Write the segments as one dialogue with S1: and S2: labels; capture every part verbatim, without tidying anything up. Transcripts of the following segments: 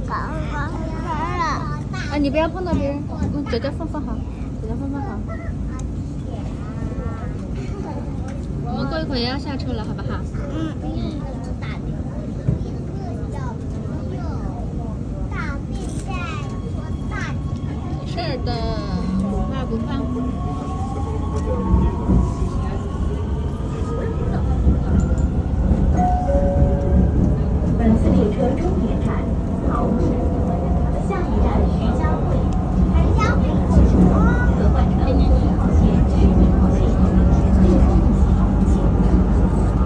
S1: 啊，你不要碰到别人，嗯，姐姐放放好，姐姐放放好。我们过一会儿也要下车了，好不好？
S2: 嗯嗯。
S1: 没事儿的，不怕不怕。
S3: 本次列车终点站桃木，下一站徐家汇。徐家汇后车可换乘一号线、十一号线。列车运行，请注意。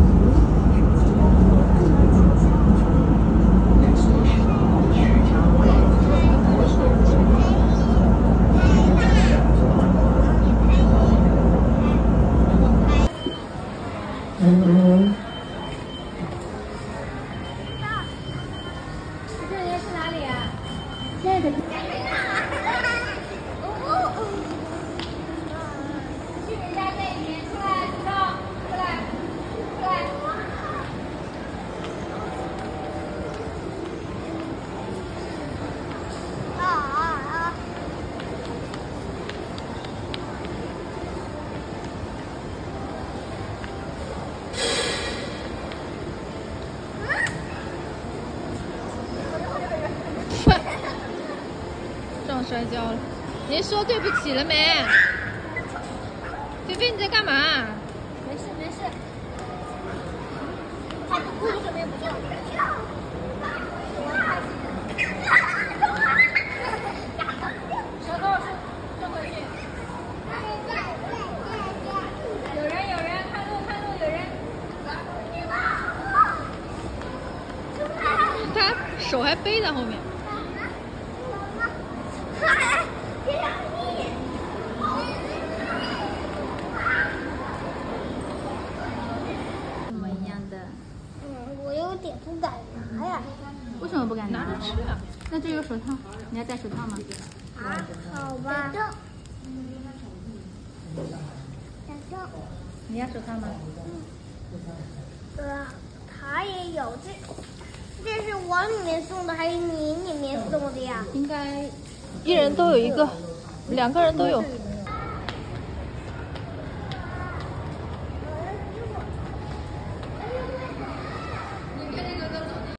S3: 嗯。
S1: 这里是哪里啊？
S2: 这个。
S1: 去人家那边，出来，走，出来，出来。
S2: 啊啊啊！
S1: 撞摔跤了，你说对不起了没？菲菲你在干嘛？
S2: 没事没事。他为什么也不叫？
S1: 舌头伸回去。有人有人，看路看路有人。他手还背在后面。一模一样的。
S2: 嗯，我有点不敢拿呀。
S1: 为什么不敢拿？拿着吃啊。那这有手套，你要戴手套吗？
S2: 啊，好吧。
S1: 你要手套吗？
S2: 嗯。呃，他也有这，这是我里面送的还是你里面送的呀？
S1: 应该一人都有一个，两个人都有。